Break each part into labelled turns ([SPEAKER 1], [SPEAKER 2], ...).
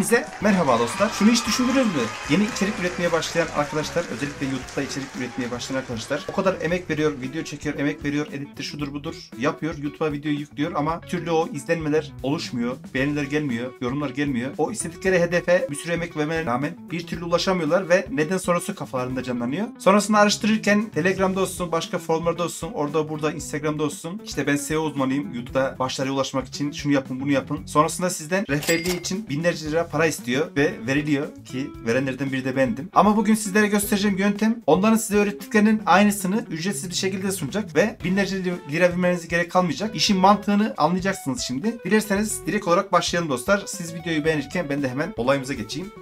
[SPEAKER 1] Hepinize merhaba dostlar. Şunu hiç düşündünüz mü? Yeni içerik üretmeye başlayan arkadaşlar, özellikle YouTube'da içerik üretmeye başlayan arkadaşlar o kadar emek veriyor, video çekiyor, emek veriyor, edittir, şudur budur yapıyor, YouTube'a video yüklüyor ama bir türlü o izlenmeler oluşmuyor, beğeniler gelmiyor, yorumlar gelmiyor. O istedikleri hedefe bir sürü emek vermelerine rağmen bir türlü ulaşamıyorlar ve neden sonrası kafalarında canlanıyor. Sonrasında araştırırken Telegram'da olsun, başka forumlarda olsun, orada burada Instagram'da olsun, işte ben SEO uzmanıyım, YouTube'da başarıya ulaşmak için şunu yapın, bunu yapın. Sonrasında sizden rehberliği için binlerce lira para istiyor ve veriliyor ki verenlerden biri de bendim. Ama bugün sizlere göstereceğim yöntem onların size öğrettiklerinin aynısını ücretsiz bir şekilde sunacak ve binlerce lira vermenize gerek kalmayacak. İşin mantığını anlayacaksınız şimdi. Dilerseniz direkt olarak başlayalım dostlar. Siz videoyu beğenirken ben de hemen olayımıza geçeyim.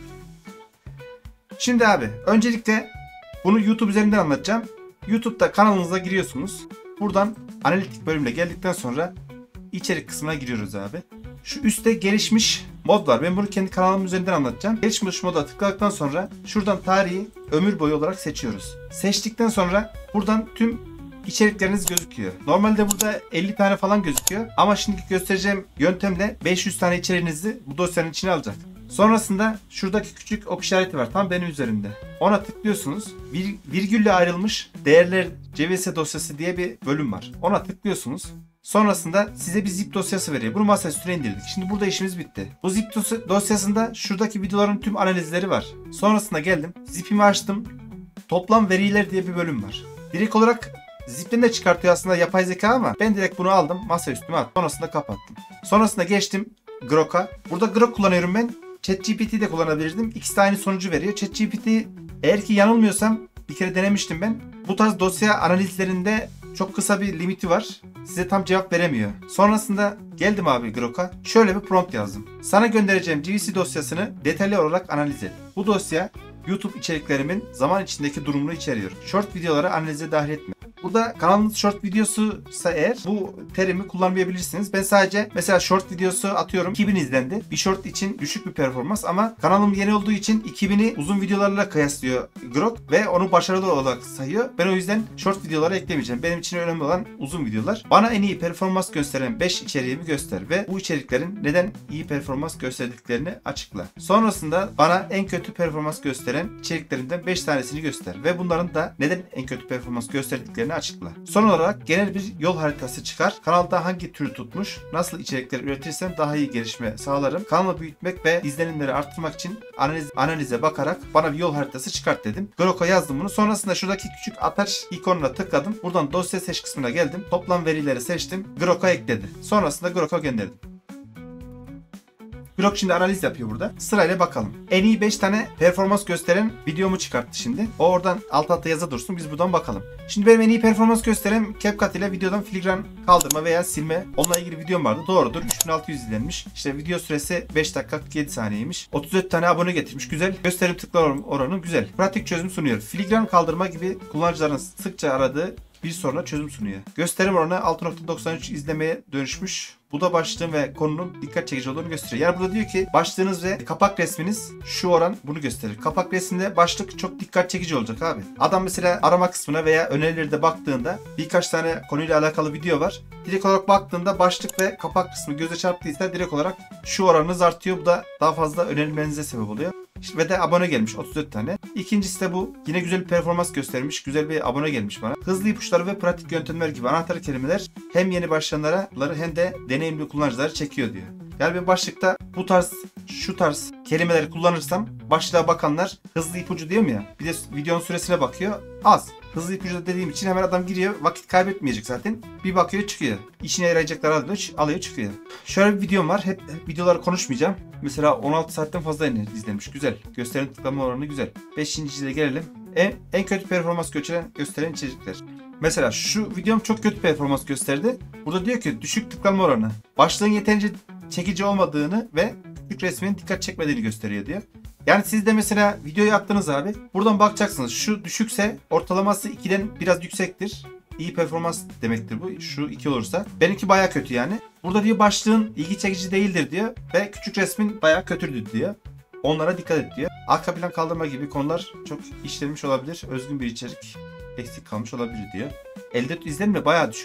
[SPEAKER 1] Şimdi abi öncelikle bunu YouTube üzerinden anlatacağım. YouTube'da kanalınıza giriyorsunuz. Buradan analitik bölümüne geldikten sonra içerik kısmına giriyoruz abi. Şu üstte gelişmiş mod var. Ben bunu kendi kanalım üzerinden anlatacağım. Gelişmiş moda tıkladıktan sonra şuradan tarihi ömür boyu olarak seçiyoruz. Seçtikten sonra buradan tüm içerikleriniz gözüküyor. Normalde burada 50 tane falan gözüküyor. Ama şimdi göstereceğim yöntemle 500 tane içeriğinizi bu dosyanın içine alacak. Sonrasında şuradaki küçük ok işareti var. Tam benim üzerimde. Ona tıklıyorsunuz. Virgülle ayrılmış değerler CVS dosyası diye bir bölüm var. Ona tıklıyorsunuz. Sonrasında size bir zip dosyası veriyor. Bunu masa üstüne indirdik. Şimdi burada işimiz bitti. Bu zip dosyasında şuradaki videoların tüm analizleri var. Sonrasında geldim. Zip'imi açtım. Toplam veriler diye bir bölüm var. Direkt olarak zip'ten de çıkartıyor aslında yapay zeka ama ben direkt bunu aldım. Masa üstüme attım. Sonrasında kapattım. Sonrasında geçtim Grok'a. Burada Grok kullanıyorum ben. ChatGPT de kullanabilirdim. İkisi de aynı sonucu veriyor. ChatGPT eğer ki yanılmıyorsam bir kere denemiştim ben. Bu tarz dosya analizlerinde çok kısa bir limiti var. Size tam cevap veremiyor. Sonrasında geldim abi Grok'a. Şöyle bir prompt yazdım. Sana göndereceğim GVC dosyasını detaylı olarak analiz et. Bu dosya YouTube içeriklerimin zaman içindeki durumunu içeriyor. Short videoları analize dahil etme. Burada kanalınız short videosuysa eğer bu terimi kullanmayabilirsiniz. Ben sadece mesela short videosu atıyorum 2000 izlendi. Bir short için düşük bir performans ama kanalım yeni olduğu için 2000'i uzun videolarla kıyaslıyor Grok ve onu başarılı olarak sayıyor. Ben o yüzden short videoları eklemeyeceğim. Benim için önemli olan uzun videolar. Bana en iyi performans gösteren 5 içeriğimi göster ve bu içeriklerin neden iyi performans gösterdiklerini açıkla. Sonrasında bana en kötü performans gösteren içeriklerinden 5 tanesini göster ve bunların da neden en kötü performans gösterdiklerini açıkla. Son olarak genel bir yol haritası çıkar. Kanalda hangi türü tutmuş, nasıl içerikler üretirsem daha iyi gelişme sağlarım. Kanalı büyütmek ve izlenimleri arttırmak için analize bakarak bana bir yol haritası çıkart dedim. Grok'a yazdım bunu. Sonrasında şuradaki küçük ataç ikonuna tıkladım. Buradan dosya seç kısmına geldim. Toplam verileri seçtim. Grok'a ekledi. Sonrasında Grok'a gönderdim. Grok şimdi analiz yapıyor burada. Sırayla bakalım. En iyi 5 tane performans gösteren videomu çıkarttı şimdi. O oradan alt alta yazı dursun. Biz buradan bakalım. Şimdi benim en iyi performans gösteren CapCut ile videodan filigran kaldırma veya silme. Onunla ilgili videom vardı. Doğrudur. 3600 izlenmiş. İşte video süresi 5 dakika 47 saniyeymiş. 34 tane abone getirmiş. Güzel. Gösterim tıklar oranı güzel. Pratik çözüm sunuyor. Filigran kaldırma gibi kullanıcıların sıkça aradığı bir soruna çözüm sunuyor. Gösterim oranı 6.93 izlemeye dönüşmüş. Bu da başlığın ve konunun dikkat çekici olduğunu gösteriyor. Yani burada diyor ki başlığınız ve kapak resminiz şu oran bunu gösterir. Kapak resminde başlık çok dikkat çekici olacak abi. Adam mesela arama kısmına veya önerilerde baktığında birkaç tane konuyla alakalı video var. Direkt olarak baktığında başlık ve kapak kısmı göze çarptıysa direkt olarak şu oranınız artıyor. Bu da daha fazla önerilmenize sebep oluyor. İşte ve de abone gelmiş 34 tane. İkincisi de bu. Yine güzel bir performans göstermiş. Güzel bir abone gelmiş bana. Hızlı ipuçları ve pratik yöntemler gibi anahtar kelimeler hem yeni başlayanları hem de deneyimli kullanıcıları çekiyor diyor. Yani bir başlıkta bu tarz şu tarz kelimeleri kullanırsam başlığa bakanlar hızlı ipucu diyor mu ya? Bir de videonun süresine bakıyor. Az. Hızlı ipucu dediğim için hemen adam giriyor. Vakit kaybetmeyecek zaten. Bir bakıyor çıkıyor. İşine yarayacaklar alıyor çıkıyor. Şöyle bir videom var. Hep videoları konuşmayacağım. Mesela 16 saatten fazla izlenmiş. Güzel. Gösterim tıklama oranı güzel. 5.'de gelelim. En kötü performans gösteren içerikler. Mesela şu videom çok kötü performans gösterdi. Burada diyor ki düşük tıklanma oranı. Başlığın yeterince çekici olmadığını ve küçük resmin dikkat çekmediğini gösteriyor diyor. Yani siz de mesela videoyu attınız abi. Buradan bakacaksınız. Şu düşükse ortalaması 2'den biraz yüksektir. İyi performans demektir bu. Şu 2 olursa. Benimki baya kötü yani. Burada diyor başlığın ilgi çekici değildir diyor. Ve küçük resmin baya kötüdür diyor. Onlara dikkat et diyor. Arka plan kaldırma gibi konular çok işlenmiş olabilir. Özgün bir içerik eksik kalmış olabilir diyor. Elde izlenme bayağı düşük ya.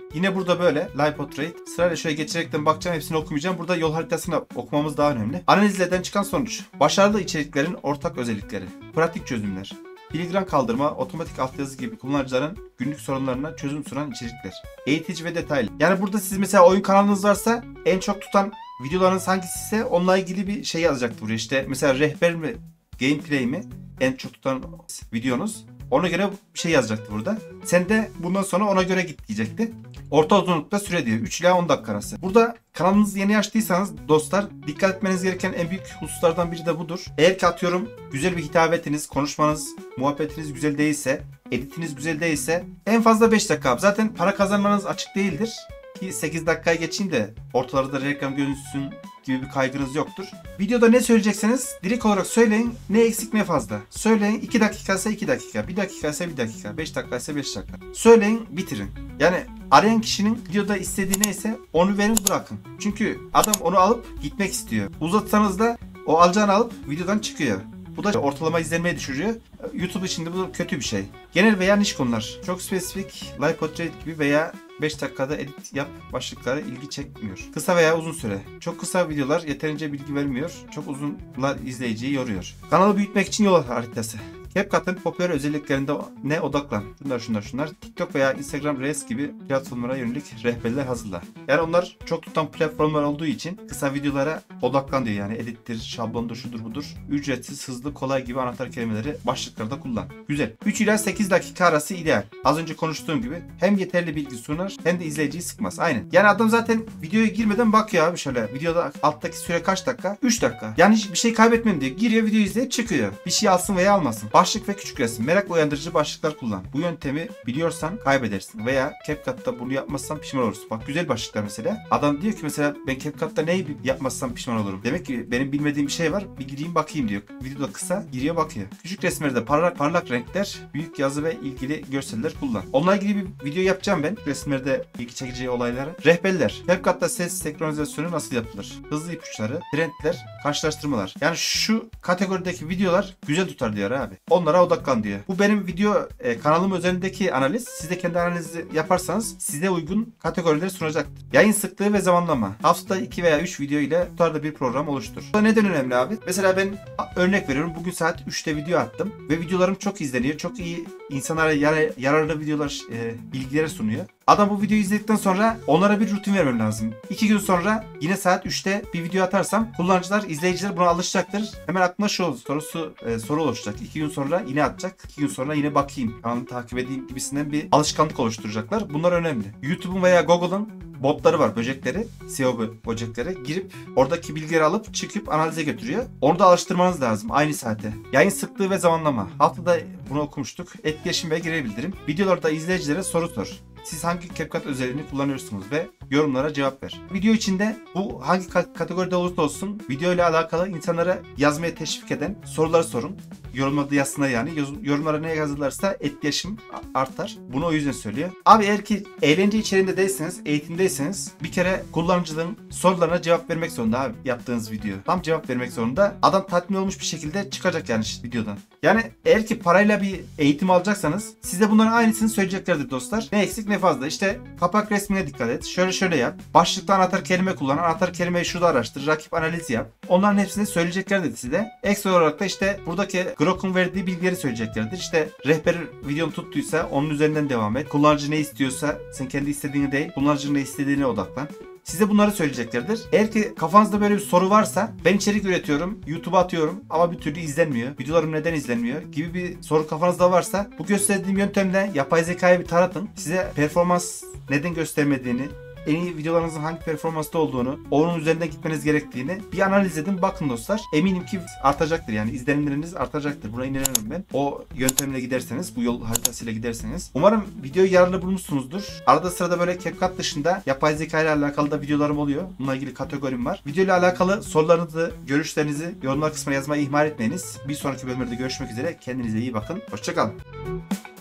[SPEAKER 1] Yine burada böyle Live Portrait. Sırayla şöyle geçerekten bakacağım. Hepsini okumayacağım. Burada yol haritasını okumamız daha önemli. Analizlerden çıkan sonuç. Başarılı içeriklerin ortak özellikleri. Pratik çözümler. Filigran kaldırma, otomatik altyazı gibi kullanıcıların günlük sorunlarına çözüm sunan içerikler. Eğitici ve detaylı. Yani burada siz mesela oyun kanalınız varsa en çok tutan videolarınız hangisi ise onunla ilgili bir şey yazacaktır buraya. İşte mesela rehber mi, gameplay mi en çok tutan videonuz. Ona göre bir şey yazacaktı burada. Sen de bundan sonra ona göre git diyecekti. Orta uzunlukta süre diyor. 3 ila 10 dakika arası. Burada kanalınızı yeni açtıysanız dostlar dikkat etmeniz gereken en büyük hususlardan biri de budur. Eğer ki atıyorum güzel bir hitabetiniz, konuşmanız, muhabbetiniz güzel değilse, editiniz güzel değilse en fazla 5 dakika abi. Zaten para kazanmanız açık değildir. Ki 8 dakikaya geçeyim de ortalarda reklam görünsün gibi bir kaygınız yoktur. Videoda ne söyleyecekseniz direkt olarak söyleyin. Ne eksik ne fazla. Söyleyin 2 dakika ise 2 dakika. 1 dakika ise 1 dakika. 5 dakika ise 5 dakika. Söyleyin bitirin. Yani arayan kişinin videoda istediği neyse onu verin bırakın. Çünkü adam onu alıp gitmek istiyor. Uzatsanız da o alacağını alıp videodan çıkıyor. Bu da ortalama izlenmeyi düşürüyor. YouTube için de bu kötü bir şey. Genel veya niş konular. Çok spesifik, live portrait gibi veya 5 dakikada edit yap başlıkları ilgi çekmiyor. Kısa veya uzun süre. Çok kısa videolar yeterince bilgi vermiyor. Çok uzunlar izleyiciyi yoruyor. Kanalı büyütmek için yol haritası. CapCut'ın popüler özelliklerine odaklan. Şunlar. TikTok veya Instagram Reels gibi platformlara yönelik rehberler hazırla. Yani onlar çok tutan platformlar olduğu için kısa videolara odaklan diyor. Yani edittir, şablondur, şudur budur. Ücretsiz, hızlı, kolay gibi anahtar kelimeleri başlıklarda kullan. Güzel. 3 ila 8 dakika arası ideal. Az önce konuştuğum gibi hem yeterli bilgi sunar hem de izleyiciyi sıkmaz. Aynen. Yani adam zaten videoya girmeden bakıyor abi şöyle. Videoda alttaki süre kaç dakika? 3 dakika. Yani hiçbir şey kaybetmem diye giriyor, videoyu izleyip çıkıyor. Bir şey alsın veya almasın. Başlık ve küçük resim. Merak uyandırıcı başlıklar kullan. Bu yöntemi biliyorsan kaybedersin. Veya CapCut'ta bunu yapmazsan pişman olursun. Bak güzel başlıklar mesela. Adam diyor ki mesela ben CapCut'ta neyi yapmazsam pişman olurum. Demek ki benim bilmediğim bir şey var. Bir gireyim bakayım diyor. Videoda kısa giriyor bakıyor. Küçük resimlerde parlak renkler, büyük yazı ve ilgili görseller kullan. Onunla ilgili bir video yapacağım ben. Resimlerde ilgi çekici olayları. Rehberler. CapCut'ta ses senkronizasyonu nasıl yapılır? Hızlı ipuçları, trendler, karşılaştırmalar. Yani şu kategorideki videolar güzel tutar diyor abi. Onlara odaklan diyor. Bu benim video kanalım üzerindeki analiz. Siz de kendi analizi yaparsanız size uygun kategorileri sunacaktır. Yayın sıklığı ve zamanlama. Haftada 2 veya 3 video ile tutarlı bir program oluştur. Bu da neden önemli abi? Mesela ben örnek veriyorum. Bugün saat 3'te video attım. Ve videolarım çok izleniyor. Çok iyi insanlara yararlı videolar, bilgileri sunuyor. Adam bu videoyu izledikten sonra onlara bir rutin vermem lazım. 2 gün sonra yine saat 3'te bir video atarsam kullanıcılar, izleyiciler buna alışacaktır. Hemen aklına şu soru oluşacak. 2 gün sonra yine atacak. 2 gün sonra yine bakayım, kanalı takip edeyim gibisinden bir alışkanlık oluşturacaklar. Bunlar önemli. YouTube'un veya Google'ın botları var, böcekleri, SEO böcekleri. Girip oradaki bilgileri alıp çıkıp analize götürüyor. Onu da alıştırmanız lazım aynı saate. Yayın sıklığı ve zamanlama. Haftada bunu okumuştuk. Etkileşim ve geri bildirim. Videolarda izleyicilere soru sor. Siz hangi CapCut özelliğini kullanıyorsunuz ve yorumlara cevap ver. Video içinde bu hangi kategoride olursa olsun video ile alakalı insanlara yazmaya teşvik eden soruları sorun. Yorumlarda yazsınlar yani. Yorumlara ne yazılırsa etkileşim artar. Bunu o yüzden söylüyor. Abi eğer ki eğlence içeriğinde değilseniz, eğitimdeyseniz bir kere kullanıcının sorularına cevap vermek zorunda abi yaptığınız video. Tam cevap vermek zorunda. Adam tatmin olmuş bir şekilde çıkacak yani videodan. Yani eğer ki parayla bir eğitim alacaksanız size bunların aynısını söyleyeceklerdir dostlar. Ne eksik ne fazla. İşte kapak resmine dikkat et. Şöyle yap. Başlıkta anahtar kelime kullan. Anahtar kelimeyi şurada araştır. Rakip analizi yap. Onların hepsini söyleyeceklerdir size. Ekstra olarak da işte buradaki Grok'un verdiği bilgileri söyleyeceklerdir. İşte rehber videonu tuttuysa onun üzerinden devam et. Kullanıcı ne istiyorsa sen kendi istediğini değil, kullanıcının ne istediğine odaklan. Size bunları söyleyeceklerdir. Eğer ki kafanızda böyle bir soru varsa ben içerik üretiyorum, YouTube'a atıyorum ama bir türlü izlenmiyor. Videolarım neden izlenmiyor gibi bir soru kafanızda varsa bu gösterdiğim yöntemle yapay zekayı bir taratın. Size performans neden göstermediğini, en iyi videolarınızın hangi performansta olduğunu, onun üzerinden gitmeniz gerektiğini bir analiz edin. Bakın dostlar. Eminim ki artacaktır yani. İzlenimleriniz artacaktır. Buna inanıyorum ben. O yöntemle giderseniz, bu yol haritasıyla giderseniz. Umarım videoyu yararlı bulmuşsunuzdur. Arada sırada böyle CapCut dışında yapay zeka ile alakalı da videolarım oluyor. Bununla ilgili kategorim var. Video ile alakalı sorularınızı, görüşlerinizi yorumlar kısmına yazmayı ihmal etmeyiniz. Bir sonraki bölümde görüşmek üzere. Kendinize iyi bakın. Hoşça kalın.